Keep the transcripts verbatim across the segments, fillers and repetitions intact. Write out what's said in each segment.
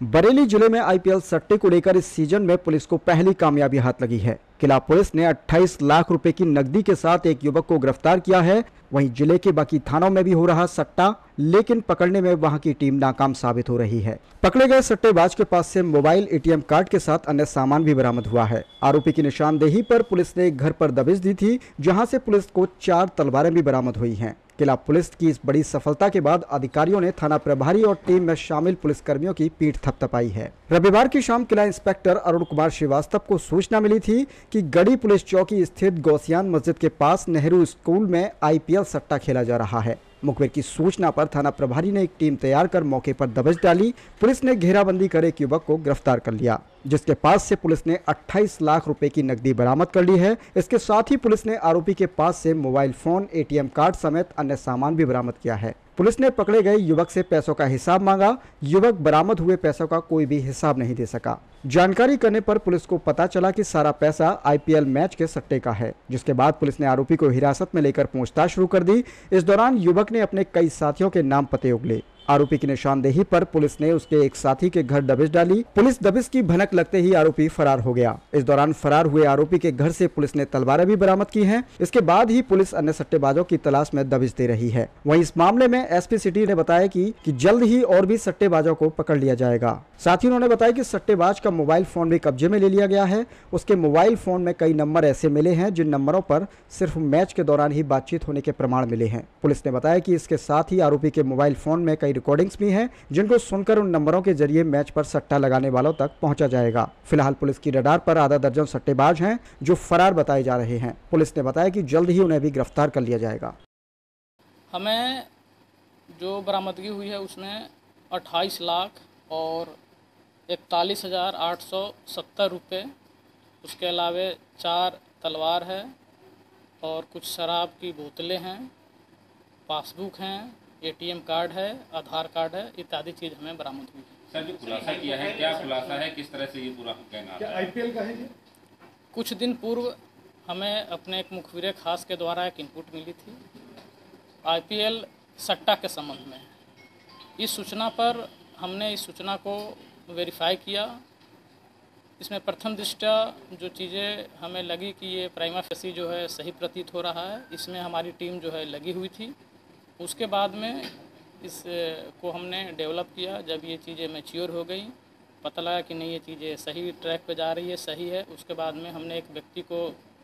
बरेली जिले में आईपीएल सट्टे को लेकर इस सीजन में पुलिस को पहली कामयाबी हाथ लगी है। किला पुलिस ने अट्ठाईस लाख रुपए की नकदी के साथ एक युवक को गिरफ्तार किया है। वहीं जिले के बाकी थानों में भी हो रहा सट्टा, लेकिन पकड़ने में वहां की टीम नाकाम साबित हो रही है। पकड़े गए सट्टेबाज के पास से मोबाइल, एटीएम कार्ड के साथ अन्य सामान भी बरामद हुआ है। आरोपी की निशानदेही पर पुलिस ने एक घर पर दबिश दी थी, जहां से पुलिस को चार तलवारें भी बरामद हुई हैं। किला पुलिस की इस बड़ी सफलता के बाद अधिकारियों ने थाना प्रभारी और टीम में शामिल पुलिसकर्मियों की पीठ थपथपाई है। रविवार की शाम किला इंस्पेक्टर अरुण कुमार श्रीवास्तव को सूचना मिली थी कि गढ़ी पुलिस चौकी स्थित गौसियान मस्जिद के पास नेहरू स्कूल में आईपीएल सट्टा खेला जा रहा है। मुखबिर की सूचना पर थाना प्रभारी ने एक टीम तैयार कर मौके पर दबिश डाली। पुलिस ने घेराबंदी कर एक युवक को गिरफ्तार कर लिया, जिसके पास से पुलिस ने अट्ठाईस लाख रुपए की नकदी बरामद कर ली है। इसके साथ ही पुलिस ने आरोपी के पास से मोबाइल फोन, एटीएम कार्ड समेत अन्य सामान भी बरामद किया है। पुलिस ने पकड़े गए युवक से पैसों का हिसाब मांगा। युवक बरामद हुए पैसों का कोई भी हिसाब नहीं दे सका। जानकारी करने पर पुलिस को पता चला कि सारा पैसा आईपीएल मैच के सट्टे का है, जिसके बाद पुलिस ने आरोपी को हिरासत में लेकर पूछताछ शुरू कर दी। इस दौरान युवक ने अपने कई साथियों के नाम पते उगले। आरोपी की निशानदेही पर पुलिस ने उसके एक साथी के घर दबिश डाली। पुलिस दबिश की भनक लगते ही आरोपी फरार हो गया। इस दौरान फरार हुए आरोपी के घर से पुलिस ने तलवारें भी बरामद की हैं। इसके बाद ही पुलिस अन्य सट्टेबाजों की तलाश में दबिश दे रही है। वहीं इस मामले में एसपी सिटी ने बताया कि, कि जल्द ही और भी सट्टेबाजों को पकड़ लिया जाएगा। साथ ही उन्होंने बताया कि सट्टेबाज का मोबाइल फोन भी कब्जे में ले लिया गया है। उसके मोबाइल फोन में कई नंबर ऐसे मिले हैं जिन नंबरों पर सिर्फ मैच के दौरान ही बातचीत होने के प्रमाण मिले हैं। पुलिस ने बताया कि इसके साथ ही आरोपी के मोबाइल फोन में कई रिकॉर्डिंग्स भी हैं, जिनको सुनकर उन नंबरों के जरिए मैच पर सट्टा लगाने वालों तक पहुंचा जाएगा। फिलहाल पुलिस की रडार पर आधा दर्जन सट्टेबाज हैं जो फरार बताए जा रहे हैं। पुलिस ने बताया कि जल्द ही उन्हें भी गिरफ्तार कर लिया जाएगा। हमें जो बरामदगी हुई है उसमें अट्ठाईस लाख और इकतालीस हज़ार आठ सौ सत्तर रुपये, उसके अलावा चार तलवार है और कुछ शराब की बोतलें हैं, पासबुक हैं, एटीएम कार्ड है, आधार कार्ड है, इत्यादि चीज़ हमें बरामद हुई है। सर, जो खुलासा किया है, क्या खुलासा है, किस तरह से ये पूरा कहना है? आईपीएल का है ये? कुछ दिन पूर्व हमें अपने एक मुखबिर खास के द्वारा एक इनपुट मिली थी आईपीएल सट्टा के संबंध में। इस सूचना पर हमने इस सूचना को वेरीफाई किया। इसमें प्रथम दृष्टया जो चीज़ें हमें लगी कि ये प्राइमा फेसी जो है सही प्रतीत हो रहा है, इसमें हमारी टीम जो है लगी हुई थी। उसके बाद में इस को हमने डेवलप किया। जब ये चीज़ें मैच्योर हो गई, पता लगा कि नहीं ये चीज़ें सही ट्रैक पे जा रही है, सही है। उसके बाद में हमने एक व्यक्ति को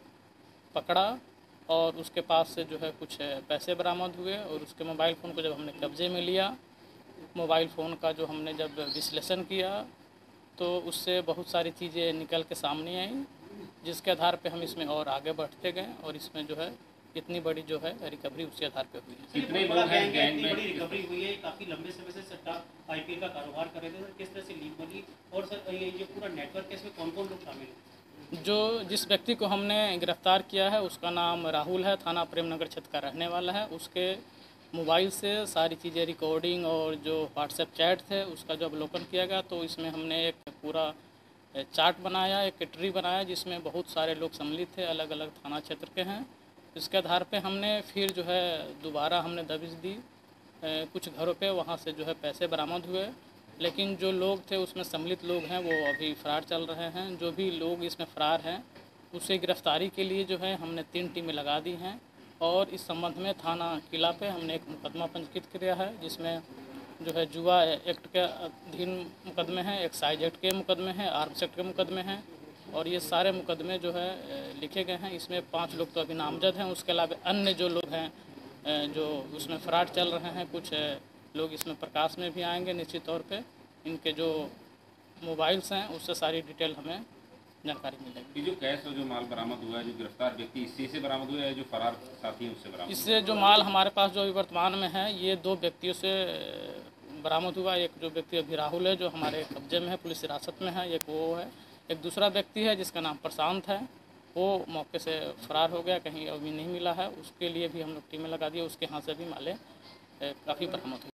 पकड़ा और उसके पास से जो है कुछ पैसे बरामद हुए और उसके मोबाइल फ़ोन को जब हमने कब्जे में लिया, मोबाइल फ़ोन का जो हमने जब विश्लेषण किया तो उससे बहुत सारी चीज़ें निकल के सामने आई, जिसके आधार पे हम इसमें और आगे बढ़ते गए और इसमें जो है इतनी बड़ी जो है रिकवरी उसके आधार पे हुई है। कितने लोग हैं गैंग में? बड़ी रिकवरी हुई है। काफ़ी लंबे समय से सट्टा आईपीएल का कारोबार कर रहे थे, किस तरह से लीड बनी और सर ये जो पूरा नेटवर्क है इसमें कौन कौन लोग शामिल हैं? जो जिस व्यक्ति को हमने गिरफ्तार किया है उसका नाम राहुल है, थाना प्रेमनगर क्षेत्र का रहने वाला है। उसके मोबाइल से सारी चीज़ें रिकॉर्डिंग और जो व्हाट्सएप चैट थे उसका जो अवलोकन किया गया, तो इसमें हमने एक पूरा चार्ट बनाया, एक कैटरी बनाया जिसमें बहुत सारे लोग सम्मिलित थे, अलग अलग थाना क्षेत्र के हैं। इसके आधार पे हमने फिर जो है दोबारा हमने दबिश दी कुछ घरों पे, वहाँ से जो है पैसे बरामद हुए। लेकिन जो लोग थे उसमें सम्मिलित लोग हैं वो अभी फरार चल रहे हैं। जो भी लोग इसमें फरार हैं उसे गिरफ्तारी के लिए जो है हमने तीन टीमें लगा दी हैं और इस संबंध में थाना किला पे हमने एक मुकदमा पंजीकृत किया है, जिसमें जो है जुआ एक्ट के अधीन मुकदमे हैं, एक्साइज एक्ट के मुकदमे हैं, आर्म्स एक्ट के मुकदमे हैं और ये सारे मुकदमे जो है लिखे गए हैं। इसमें पांच लोग तो अभी नामजद हैं, उसके अलावा अन्य जो लोग हैं जो उसमें फरार चल रहे हैं, कुछ लोग इसमें प्रकाश में भी आएंगे निश्चित तौर पे। इनके जो मोबाइल्स हैं उससे सारी डिटेल हमें जानकारी मिलेगी। जो कैश और जो माल बरामद हुआ है, जो गिरफ्तार व्यक्ति इसी से बरामद हुआ है, जो फरार साथी है उससे बरामद? इससे जो माल हमारे पास जो वर्तमान में है ये दो व्यक्तियों से बरामद हुआ। एक जो व्यक्ति अभी राहुल है जो हमारे कब्जे में है, पुलिस हिरासत में है, एक वो है। एक दूसरा व्यक्ति है जिसका नाम प्रशांत है, वो मौके से फरार हो गया, कहीं अभी नहीं मिला है। उसके लिए भी हम लोग टीमें लगा दी, उसके यहाँ से भी माले काफ़ी बरामद हुई।